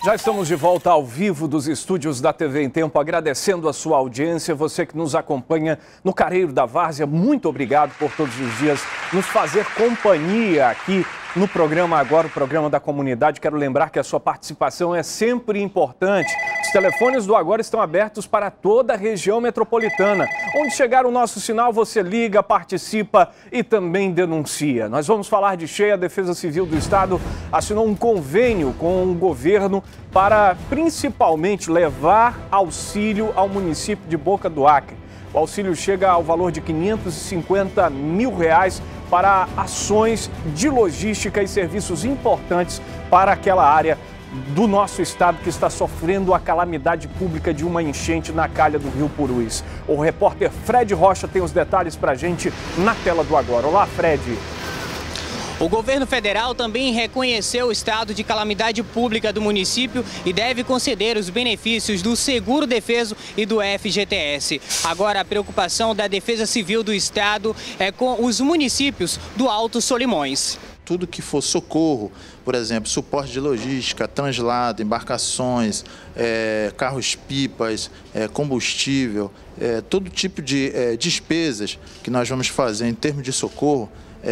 Já estamos de volta ao vivo dos estúdios da TV em Tempo, agradecendo a sua audiência, você que nos acompanha no Careiro da Várzea, muito obrigado por todos os dias nos fazer companhia aqui no programa Agora, o programa da comunidade. Quero lembrar que a sua participação é sempre importante. Os telefones do Agora estão abertos para toda a região metropolitana. Onde chegar o nosso sinal, você liga, participa e também denuncia. Nós vamos falar de cheia. A Defesa Civil do Estado assinou um convênio com o governo para principalmente levar auxílio ao município de Boca do Acre. O auxílio chega ao valor de R$550 mil para ações de logística e serviços importantes para aquela área do nosso estado que está sofrendo a calamidade pública de uma enchente na calha do Rio Purus. O repórter Fred Rocha tem os detalhes para a gente na tela do Agora. Olá, Fred. O governo federal também reconheceu o estado de calamidade pública do município e deve conceder os benefícios do Seguro Defeso e do FGTS. Agora, a preocupação da Defesa Civil do Estado é com os municípios do Alto Solimões. Tudo que for socorro, por exemplo, suporte de logística, translado, embarcações, carros-pipas, combustível, todo tipo de despesas que nós vamos fazer em termos de socorro,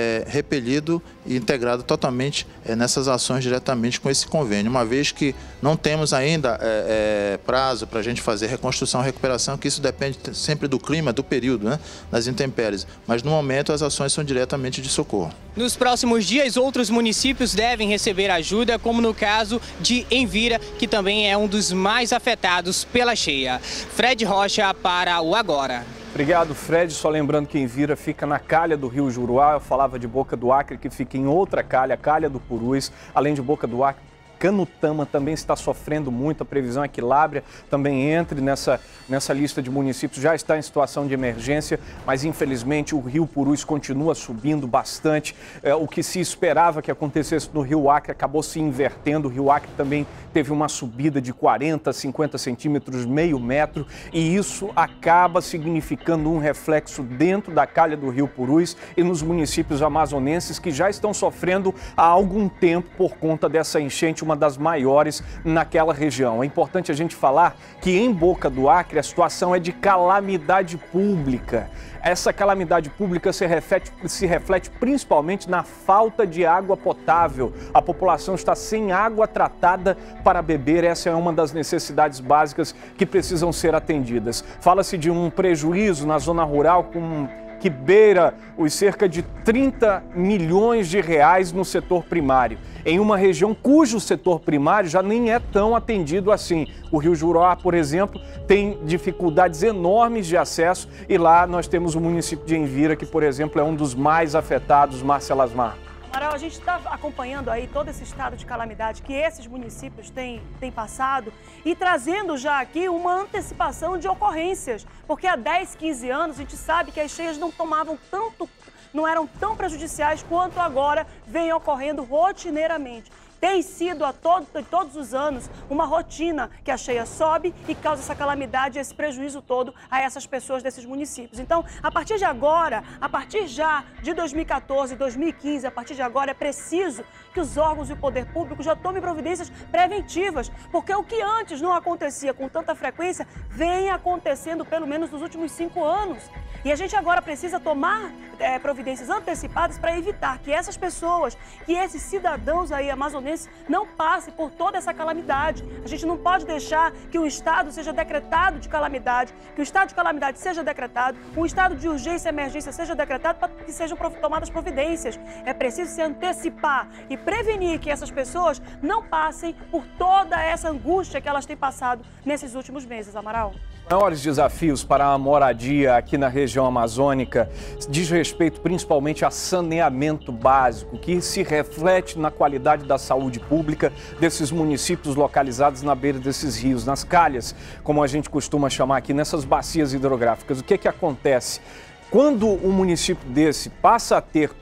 repelido e integrado totalmente nessas ações diretamente com esse convênio, uma vez que não temos ainda prazo para a gente fazer reconstrução e recuperação, que isso depende sempre do clima, do período, né, das intempéries, mas no momento as ações são diretamente de socorro. Nos próximos dias, outros municípios devem receber ajuda, como no caso de Envira, que também é um dos mais afetados pela cheia. Fred Rocha para o Agora. Obrigado, Fred. Só lembrando que Envira fica na calha do Rio Juruá. Eu falava de Boca do Acre, que fica em outra calha, a calha do Purus. Além de Boca do Acre, Canutama também está sofrendo muito. A previsão é que Lábrea também entre nessa lista de municípios. Já está em situação de emergência, mas infelizmente o Rio Purus continua subindo bastante. O que se esperava que acontecesse no Rio Acre acabou se invertendo. O Rio Acre também teve uma subida de 40, 50 centímetros, meio metro, e isso acaba significando um reflexo dentro da calha do Rio Purus e nos municípios amazonenses que já estão sofrendo há algum tempo por conta dessa enchente, uma das maiores naquela região. É importante a gente falar que em Boca do Acre a situação é de calamidade pública. Essa calamidade pública se reflete principalmente na falta de água potável. A população está sem água tratada para beber. Essa é uma das necessidades básicas que precisam ser atendidas. Fala-se de um prejuízo na zona rural que beira os cerca de 30 milhões de reais no setor primário, em uma região cujo setor primário já nem é tão atendido assim. O Rio Juruá, por exemplo, tem dificuldades enormes de acesso e lá nós temos o município de Envira, que, por exemplo, é um dos mais afetados. Márcia Lasmar. Amaral, a gente está acompanhando aí todo esse estado de calamidade que esses municípios têm passado e trazendo já aqui uma antecipação de ocorrências, porque há 10, 15 anos a gente sabe que as cheias não eram tão prejudiciais quanto agora vem ocorrendo rotineiramente. Tem sido todos os anos uma rotina que a cheia sobe e causa essa calamidade, esse prejuízo todo a essas pessoas desses municípios. Então, a partir de agora, a partir já de 2014, 2015, a partir de agora é preciso que os órgãos e o poder público já tomem providências preventivas, porque o que antes não acontecia com tanta frequência vem acontecendo pelo menos nos últimos 5 anos. E a gente agora precisa tomar providências antecipadas para evitar que essas pessoas, que esses cidadãos aí amazonenses não passem por toda essa calamidade. A gente não pode deixar que o estado seja decretado de calamidade, que o estado de calamidade seja decretado, um estado de urgência e emergência seja decretado para que sejam tomadas providências. É preciso se antecipar e prevenir que essas pessoas não passem por toda essa angústia que elas têm passado nesses últimos meses, Amaral. Maiores desafios para a moradia aqui na região amazônica diz respeito principalmente a saneamento básico, que se reflete na qualidade da saúde pública desses municípios localizados na beira desses rios, nas calhas, como a gente costuma chamar aqui, nessas bacias hidrográficas. O que acontece? Quando um município desse passa a ter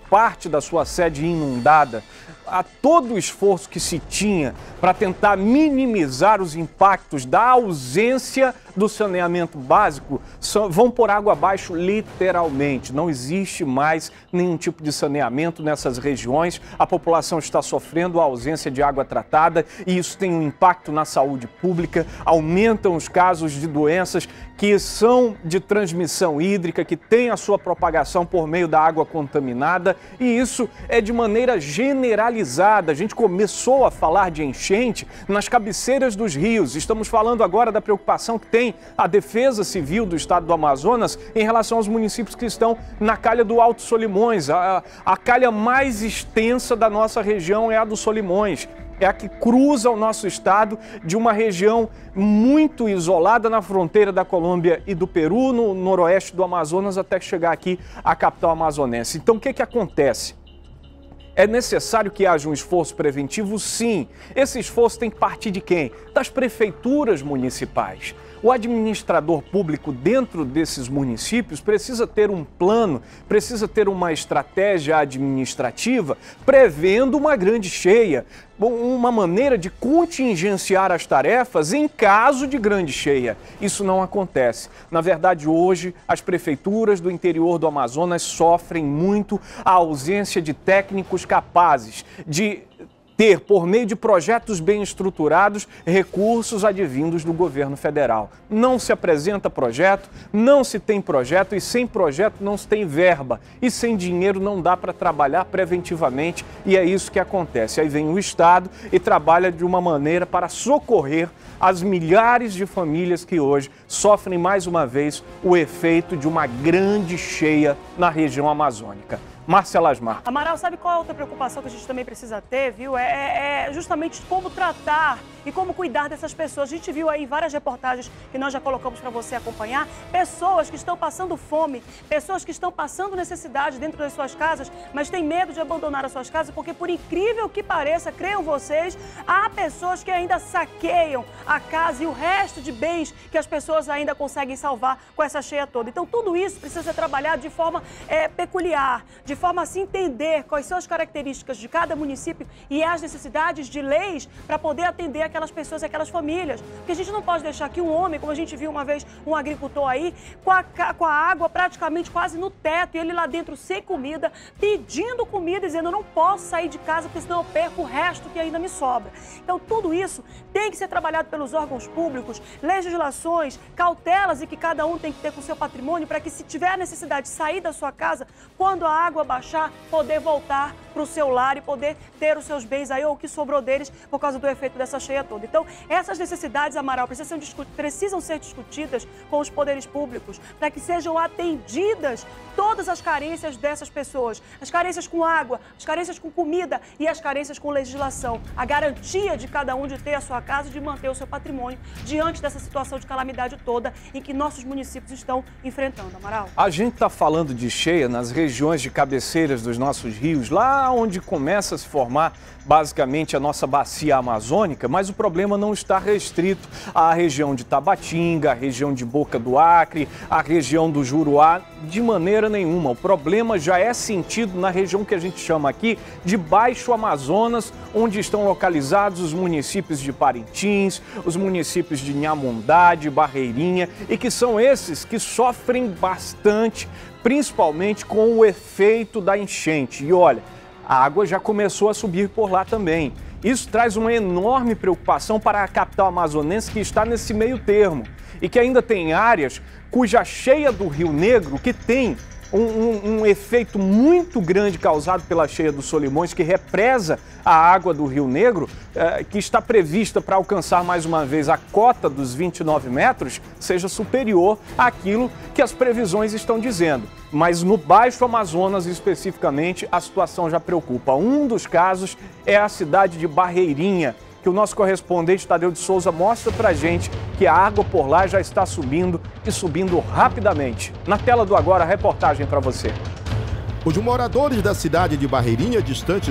parte da sua sede inundada, a todo o esforço que se tinha para tentar minimizar os impactos da ausência do saneamento básico, vão por água abaixo literalmente. Não existe mais nenhum tipo de saneamento nessas regiões. A população está sofrendo a ausência de água tratada e isso tem um impacto na saúde pública, aumentam os casos de doenças que são de transmissão hídrica, que têm a sua propagação por meio da água contaminada, e isso é de maneira generalizada. A gente começou a falar de enchente nas cabeceiras dos rios. Estamos falando agora da preocupação que tem a Defesa Civil do Estado do Amazonas em relação aos municípios que estão na calha do Alto Solimões. A calha mais extensa da nossa região é a do Solimões. É a que cruza o nosso estado de uma região muito isolada na fronteira da Colômbia e do Peru, no noroeste do Amazonas, até chegar aqui à capital amazonense. Então, o que acontece? É necessário que haja um esforço preventivo? Sim. Esse esforço tem que partir de quem? Das prefeituras municipais. O administrador público dentro desses municípios precisa ter um plano, precisa ter uma estratégia administrativa prevendo uma grande cheia, uma maneira de contingenciar as tarefas em caso de grande cheia. Isso não acontece. Na verdade, hoje, as prefeituras do interior do Amazonas sofrem muito a ausência de técnicos capazes de ter, por meio de projetos bem estruturados, recursos advindos do governo federal. Não se apresenta projeto, não se tem projeto e sem projeto não se tem verba. E sem dinheiro não dá para trabalhar preventivamente e é isso que acontece. Aí vem o Estado e trabalha de uma maneira para socorrer as milhares de famílias que hoje sofrem mais uma vez o efeito de uma grande cheia na região amazônica. Márcia Lasmar. Amaral, sabe qual é a outra preocupação que a gente também precisa ter, viu? É justamente como tratar e como cuidar dessas pessoas. A gente viu aí várias reportagens que nós já colocamos para você acompanhar. Pessoas que estão passando fome, pessoas que estão passando necessidade dentro das suas casas, mas têm medo de abandonar as suas casas, porque por incrível que pareça, creiam vocês, há pessoas que ainda saqueiam a casa e o resto de bens que as pessoas ainda conseguem salvar com essa cheia toda. Então tudo isso precisa ser trabalhado de forma peculiar, de forma a se entender quais são as características de cada município e as necessidades de leis para poder atender aquelas pessoas e aquelas famílias. Porque a gente não pode deixar que um homem, como a gente viu uma vez um agricultor aí, com a água praticamente quase no teto e ele lá dentro sem comida, pedindo comida, dizendo eu não posso sair de casa porque senão eu perco o resto que ainda me sobra. Então tudo isso tem que ser trabalhado pelos órgãos públicos, legislações, cautelas e que cada um tem que ter com o seu patrimônio para que se tiver a necessidade de sair da sua casa, quando a água baixar, poder voltar para o seu lar e poder ter os seus bens aí ou o que sobrou deles por causa do efeito dessa cheia toda. Então, essas necessidades, Amaral, precisam ser discutidas com os poderes públicos para que sejam atendidas todas as carências dessas pessoas. As carências com água, as carências com comida e as carências com legislação. A garantia de cada um de ter a sua casa e de manter o seu patrimônio diante dessa situação de calamidade toda em que nossos municípios estão enfrentando, Amaral. A gente está falando de cheia nas regiões de cabeceiras dos nossos rios, lá onde começa a se formar basicamente a nossa bacia amazônica, mas o problema não está restrito à região de Tabatinga, à região de Boca do Acre, à região do Juruá, de maneira nenhuma. O problema já é sentido na região que a gente chama aqui de Baixo Amazonas, onde estão localizados os municípios de Parintins, os municípios de Inhamundá, de Barreirinha, e que são esses que sofrem bastante, principalmente com o efeito da enchente. E olha, a água já começou a subir por lá também. Isso traz uma enorme preocupação para a capital amazonense que está nesse meio termo e que ainda tem áreas cuja cheia do Rio Negro, que tem um efeito muito grande causado pela cheia do Solimões, que represa a água do Rio Negro, que está prevista para alcançar mais uma vez a cota dos 29 metros, seja superior àquilo que as previsões estão dizendo. Mas no Baixo Amazonas, especificamente, a situação já preocupa. Um dos casos é a cidade de Barreirinha, que o nosso correspondente Tadeu de Souza mostra pra gente que a água por lá já está subindo e subindo rapidamente. Na tela do Agora, a reportagem para você. Os moradores da cidade de Barreirinha, distante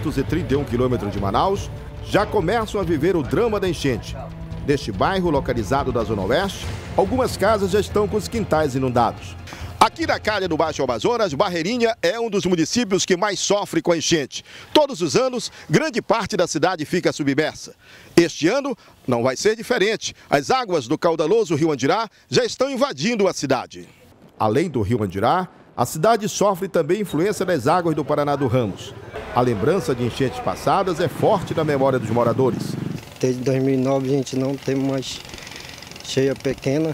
331 quilômetros de Manaus, já começam a viver o drama da enchente. Neste bairro, localizado da Zona Oeste, algumas casas já estão com os quintais inundados. Aqui na calha do Baixo Amazonas, Barreirinha é um dos municípios que mais sofre com a enchente. Todos os anos, grande parte da cidade fica submersa. Este ano não vai ser diferente. As águas do caudaloso Rio Andirá já estão invadindo a cidade. Além do Rio Andirá, a cidade sofre também influência das águas do Paraná do Ramos. A lembrança de enchentes passadas é forte na memória dos moradores. Desde 2009 a gente não tem mais cheia pequena.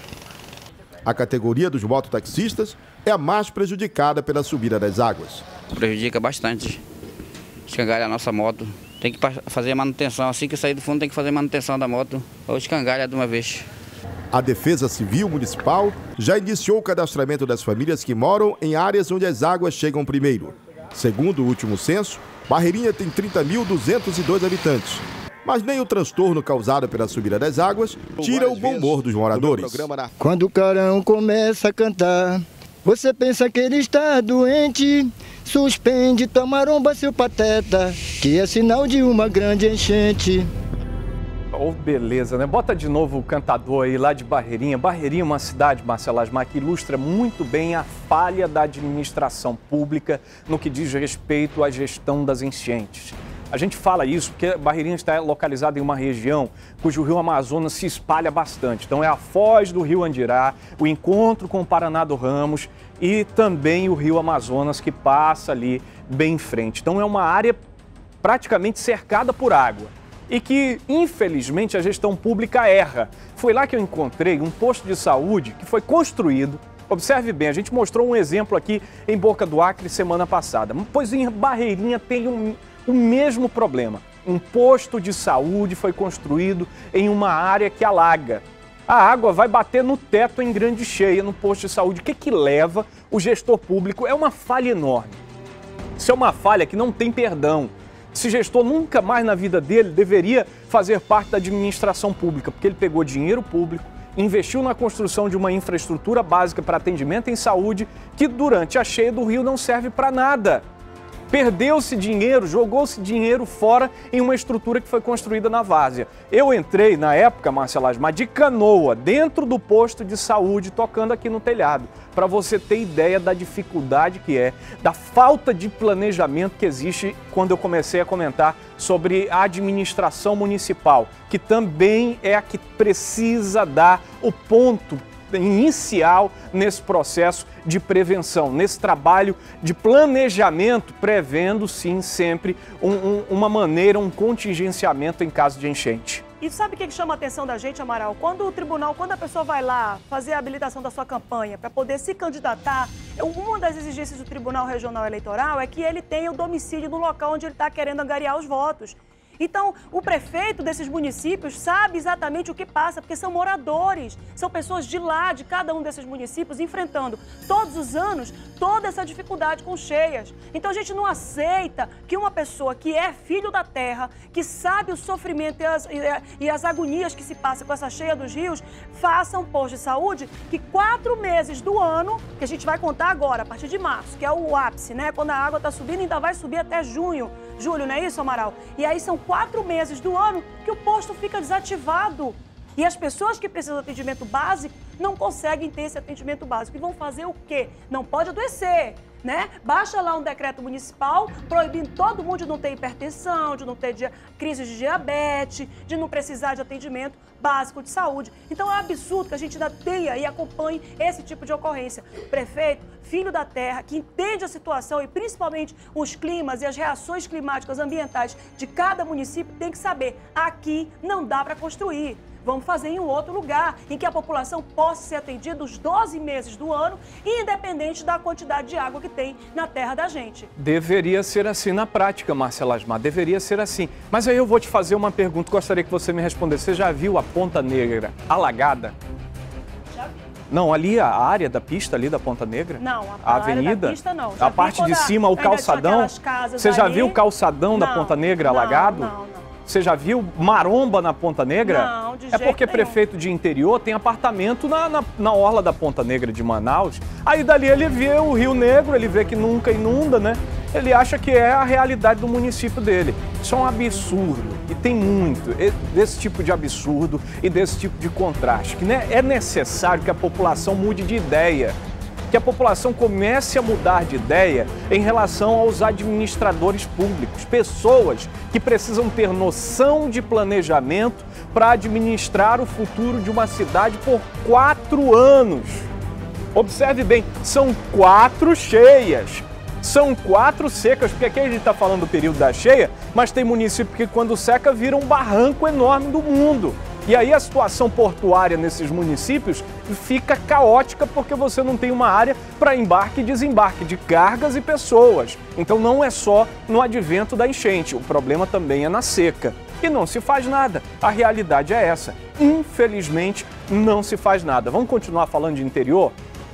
A categoria dos mototaxistas é a mais prejudicada pela subida das águas. Prejudica bastante. Escangalha a nossa moto. Tem que fazer manutenção. Assim que sair do fundo tem que fazer manutenção da moto. Ou escangalha de uma vez. A Defesa Civil Municipal já iniciou o cadastramento das famílias que moram em áreas onde as águas chegam primeiro. Segundo o último censo, Barreirinha tem 30.202 habitantes. Mas nem o transtorno causado pela subida das águas tira o bom humor dos moradores. Quando o carão começa a cantar, você pensa que ele está doente. Suspende tua maromba, seu pateta, que é sinal de uma grande enchente. Oh, beleza, né? Bota de novo o cantador aí lá de Barreirinha. Barreirinha é uma cidade, Marcelo Asmar, que ilustra muito bem a falha da administração pública no que diz respeito à gestão das enchentes. A gente fala isso porque Barreirinha está localizada em uma região cujo rio Amazonas se espalha bastante. Então é a foz do rio Andirá, o encontro com o Paraná do Ramos e também o rio Amazonas que passa ali bem em frente. Então é uma área praticamente cercada por água e que, infelizmente, a gestão pública erra. Foi lá que eu encontrei um posto de saúde que foi construído. Observe bem, a gente mostrou um exemplo aqui em Boca do Acre semana passada, pois em Barreirinha tem o mesmo problema. Um posto de saúde foi construído em uma área que alaga. A água vai bater no teto em grande cheia no posto de saúde. O que leva o gestor público? É uma falha enorme. Isso é uma falha que não tem perdão. Esse gestor nunca mais na vida dele deveria fazer parte da administração pública, porque ele pegou dinheiro público, investiu na construção de uma infraestrutura básica para atendimento em saúde que durante a cheia do rio não serve para nada. Perdeu-se dinheiro, jogou-se dinheiro fora em uma estrutura que foi construída na várzea. Eu entrei, na época, Marcelo Asmar, de canoa, dentro do posto de saúde, tocando aqui no telhado, para você ter ideia da dificuldade que é, da falta de planejamento que existe quando eu comecei a comentar sobre a administração municipal, que também é a que precisa dar o ponto inicial nesse processo de prevenção, nesse trabalho de planejamento, prevendo sim sempre uma maneira, um contingenciamento em caso de enchente. E sabe o que chama a atenção da gente, Amaral? Quando a pessoa vai lá fazer a habilitação da sua campanha para poder se candidatar, uma das exigências do Tribunal Regional Eleitoral é que ele tenha o domicílio no local onde ele está querendo angariar os votos. Então, o prefeito desses municípios sabe exatamente o que passa, porque são moradores, são pessoas de lá, de cada um desses municípios, enfrentando todos os anos toda essa dificuldade com cheias. Então, a gente não aceita que uma pessoa que é filho da terra, que sabe o sofrimento e as agonias que se passa com essa cheia dos rios, faça um posto de saúde que 4 meses do ano, que a gente vai contar agora, a partir de março, que é o ápice, né? Quando a água está subindo, ainda vai subir até julho, não é isso, Amaral? E aí são 4 meses do ano que o posto fica desativado. E as pessoas que precisam de atendimento básico não conseguem ter esse atendimento básico. E vão fazer o quê? Não pode adoecer, né? Baixa lá um decreto municipal proibindo todo mundo de não ter hipertensão, de não ter crise de diabetes, de não precisar de atendimento básico de saúde. Então é um absurdo que a gente ainda tenha e acompanhe esse tipo de ocorrência. O prefeito, filho da terra, que entende a situação e principalmente os climas e as reações climáticas ambientais de cada município, tem que saber, aqui não dá para construir. Vamos fazer em um outro lugar, em que a população possa ser atendida os 12 meses do ano, independente da quantidade de água que tem na terra da gente. Deveria ser assim na prática, Marcelo Asmar, deveria ser assim. Mas aí eu vou te fazer uma pergunta, gostaria que você me respondesse. Você já viu a Ponta Negra alagada? Já vi. Não, ali a área da pista ali da Ponta Negra? Não, a avenida? Área da pista não. Já a parte de cima, o calçadão? Você já viu o calçadão da Ponta Negra alagado? Não. Você já viu maromba na Ponta Negra? Não, de É jeito porque nenhum. Prefeito de interior tem apartamento na orla da Ponta Negra de Manaus. Aí dali ele vê o Rio Negro, ele vê que nunca inunda, né? Ele acha que é a realidade do município dele. Isso é um absurdo. E tem muito desse tipo de absurdo e desse tipo de contraste. Que é necessário que a população mude de ideia. que a população comece a mudar de ideia em relação aos administradores públicos, pessoas que precisam ter noção de planejamento para administrar o futuro de uma cidade por 4 anos. Observe bem, são 4 cheias. São 4 secas, porque aqui a gente está falando do período da cheia, mas tem município que quando seca vira um barranco enorme do mundo. E aí a situação portuária nesses municípios fica caótica porque você não tem uma área para embarque e desembarque de cargas e pessoas. Então não é só no advento da enchente, o problema também é na seca. E não se faz nada, a realidade é essa. Infelizmente, não se faz nada. Vamos continuar falando de interior?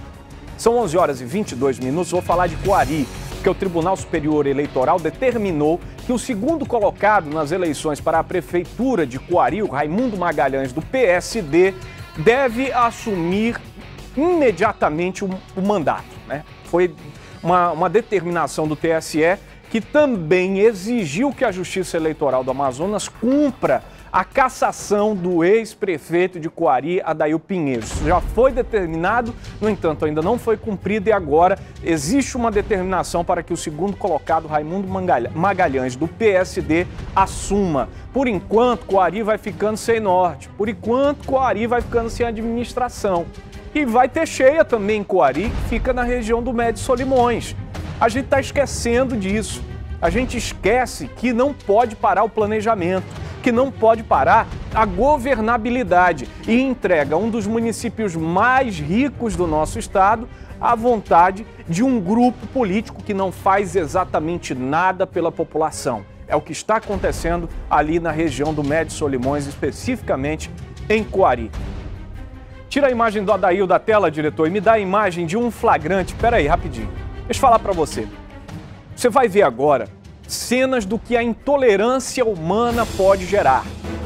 São 11 horas e 22 minutos, vou falar de Coari, porque o Tribunal Superior Eleitoral determinou que o segundo colocado nas eleições para a Prefeitura de Coari, o Raimundo Magalhães, do PSD, deve assumir imediatamente o mandato, né? Foi uma determinação do TSE que também exigiu que a Justiça Eleitoral do Amazonas cumpra a cassação do ex-prefeito de Coari, Adail Pinheiro. Isso já foi determinado, no entanto, ainda não foi cumprido e agora existe uma determinação para que o segundo colocado, Raimundo Magalhães, do PSD, assuma. Por enquanto, Coari vai ficando sem norte. Por enquanto, Coari vai ficando sem administração. E vai ter cheia também em Coari, que fica na região do Médio Solimões. A gente está esquecendo disso. A gente esquece que não pode parar o planejamento, que não pode parar a governabilidade e entrega um dos municípios mais ricos do nosso estado à vontade de um grupo político que não faz exatamente nada pela população. É o que está acontecendo ali na região do Médio Solimões, especificamente em Coari. Tira a imagem do Adail da tela, diretor, e me dá a imagem de um flagrante. Espera aí, rapidinho. Deixa eu falar para você. Você vai ver agora cenas do que a intolerância humana pode gerar.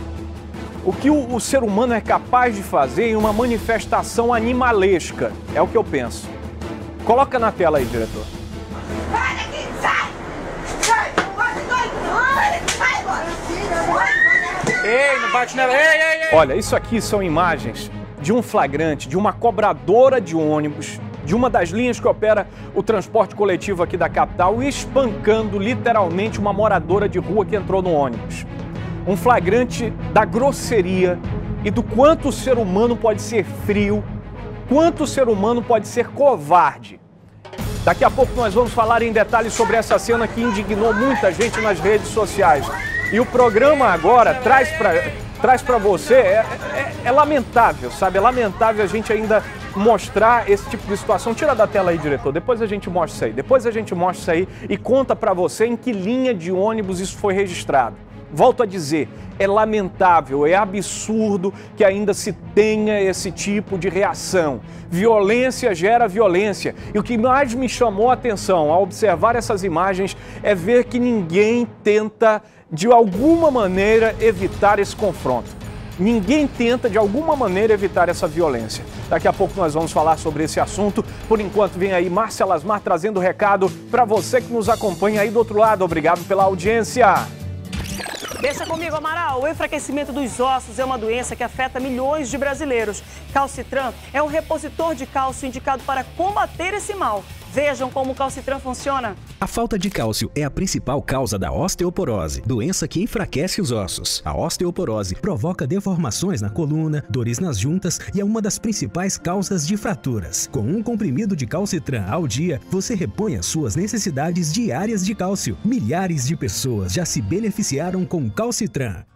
O que o ser humano é capaz de fazer em uma manifestação animalesca. É o que eu penso. Coloca na tela aí, diretor. Sai daqui, sai! Sai! Não bate doido, não! Vai embora! Ei, não bate nela! Ei! Olha, isso aqui são imagens de um flagrante, de uma cobradora de ônibus, de uma das linhas que opera o transporte coletivo aqui da capital, espancando literalmente uma moradora de rua que entrou no ônibus. Um flagrante da grosseria e do quanto o ser humano pode ser frio, quanto o ser humano pode ser covarde. Daqui a pouco nós vamos falar em detalhes sobre essa cena que indignou muita gente nas redes sociais. E o programa agora traz para você, é lamentável, sabe? É lamentável a gente ainda mostrar esse tipo de situação. Tira da tela aí, diretor, depois a gente mostra isso aí. Depois a gente mostra isso aí e conta para você em que linha de ônibus isso foi registrado. Volto a dizer, é lamentável, é absurdo que ainda se tenha esse tipo de reação. Violência gera violência. E o que mais me chamou a atenção ao observar essas imagens é ver que ninguém tenta, de alguma maneira, evitar esse confronto. Ninguém tenta, de alguma maneira, evitar essa violência. Daqui a pouco nós vamos falar sobre esse assunto. Por enquanto, vem aí Márcia Lasmar trazendo recado para você que nos acompanha aí do outro lado. Obrigado pela audiência. Deixa comigo, Amaral. O enfraquecimento dos ossos é uma doença que afeta milhões de brasileiros. Calcitran é um repositor de cálcio indicado para combater esse mal. Vejam como o Calcitran funciona. A falta de cálcio é a principal causa da osteoporose, doença que enfraquece os ossos. A osteoporose provoca deformações na coluna, dores nas juntas e é uma das principais causas de fraturas. Com um comprimido de Calcitran ao dia, você repõe as suas necessidades diárias de cálcio. Milhares de pessoas já se beneficiaram com Calcitran.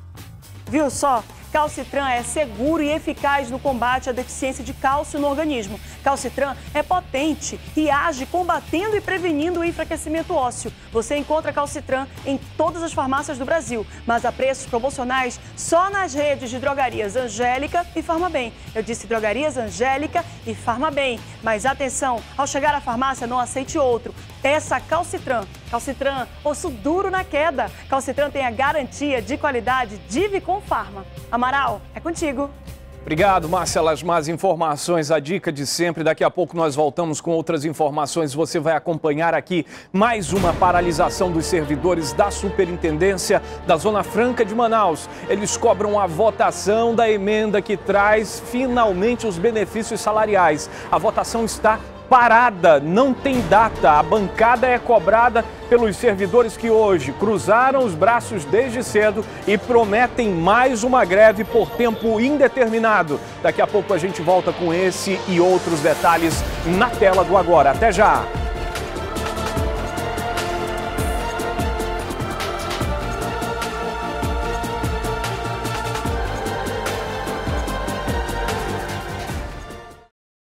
Viu só? Calcitran é seguro e eficaz no combate à deficiência de cálcio no organismo. Calcitran é potente e age combatendo e prevenindo o enfraquecimento ósseo. Você encontra Calcitran em todas as farmácias do Brasil, mas a preços promocionais só nas redes de drogarias Angélica e Farmabem. Eu disse drogarias Angélica e Farmabem. Mas atenção, ao chegar à farmácia não aceite outro. Peça Calcitran. Calcitran, osso duro na queda. Calcitran tem a garantia de qualidade Divicon Pharma. Amaral, é contigo. Obrigado, Márcia Lasmar. As informações, a dica de sempre. Daqui a pouco nós voltamos com outras informações. Você vai acompanhar aqui mais uma paralisação dos servidores da Superintendência da Zona Franca de Manaus. Eles cobram a votação da emenda que traz finalmente os benefícios salariais. A votação está parada, não tem data. A bancada é cobrada pelos servidores que hoje cruzaram os braços desde cedo e prometem mais uma greve por tempo indeterminado. Daqui a pouco a gente volta com esse e outros detalhes na tela do Agora. Até já!